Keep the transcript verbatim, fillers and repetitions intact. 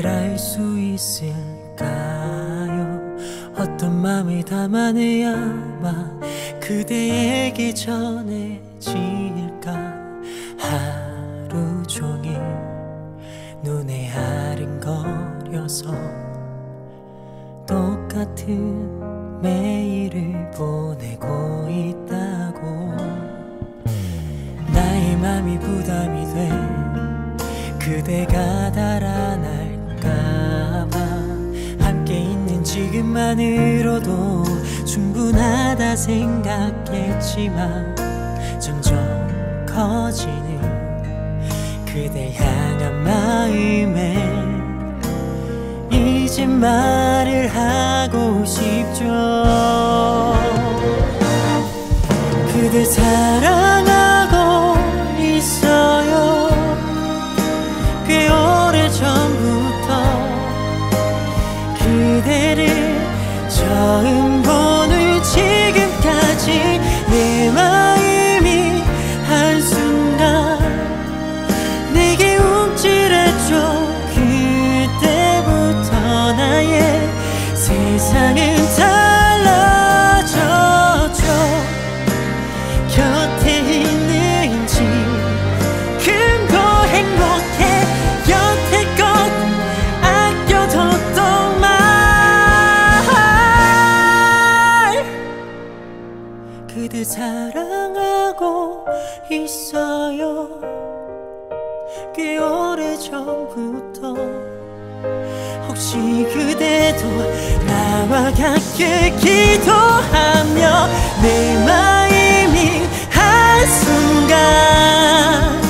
그댈 알 수 있을까요? 어떤 맘을 담아내야만 그대에게 전해질까? 하루 종일 눈에 아른거려서 똑같은 매일을 보내고 있다고. 나의 맘이 부담이 돼 그대가 달아날까봐. 함께 있는 지금만으로도 충분하다 생각했지만 점점 커지는 그댈 향한 마음에 이제 말을 하고 싶죠. 그댈 사랑하고 있어요. 꽤 오래 전부터 그대를 처음 보는 지금까지 내 마음이 한순간 내게 움찔했죠. 그때부터 나의 세상은 달라졌죠. 곁에 있는 지금도 행복해. 여태껏 아껴뒀던 말 그대 사랑하고 있어요. 꽤 오래 전부터. 혹시 그대도 나와 같게 기도하며 내 마음이 한순간